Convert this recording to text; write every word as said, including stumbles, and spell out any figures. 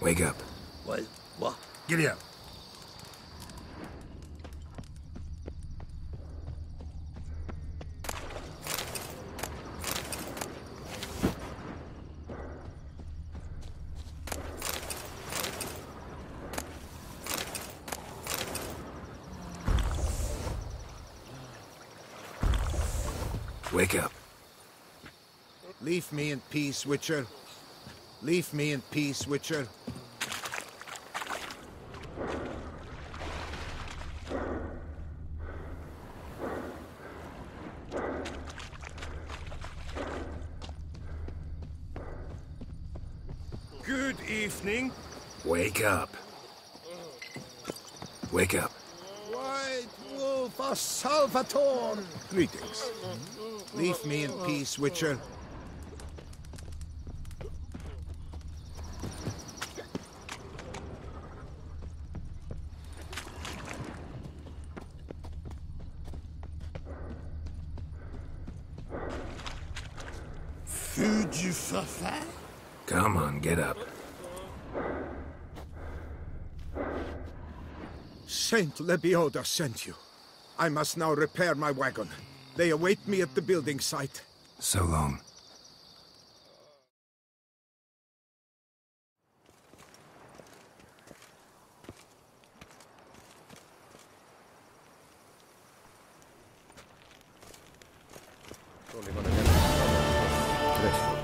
Wake up. What? What? Giddy up. Wake up. Leave me in peace, Witcher. Leave me in peace, Witcher. Good evening. Wake up. Wake up. White Wolf of Salvatore! Greetings. Leave me in peace, Witcher. Feu du Fafin? Come on, get up. Saint Lebioda sent you. I must now repair my wagon. They await me at the building site. So long. Sono rimasto. Adesso.